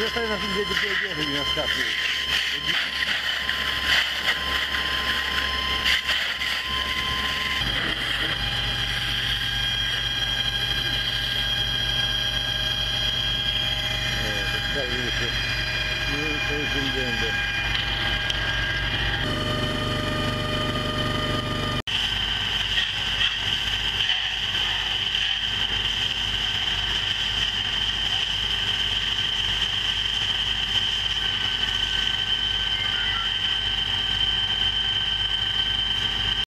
Io stai una figlia di piedi di una scatola. Non stai prendendo.